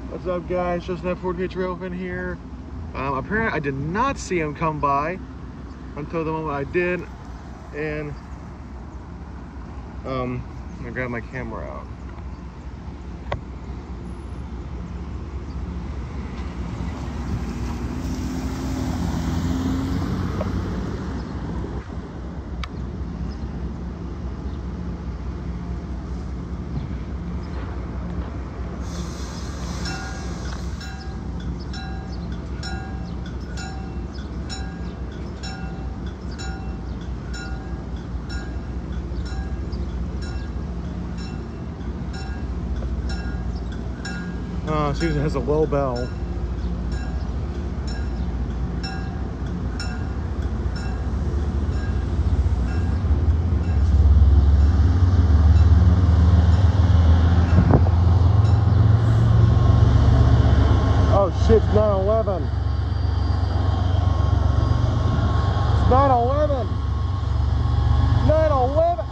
What's up, guys? Just an F48 Trailfan here. Apparently, I did not see him come by until the moment I did, and I'm gonna grab my camera out. Susan has a low bell. Oh shit, it's 9/11. It's 9/11. 9/11.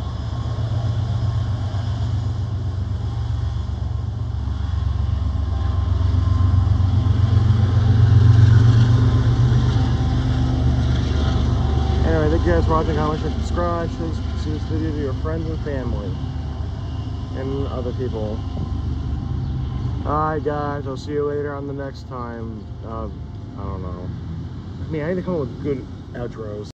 Anyway, thank you guys for watching. Comment, share, subscribe. Show this video to your friends and family and other people. Alright guys, I'll see you later on the next time. I don't know. I mean, I need to come up with good outros.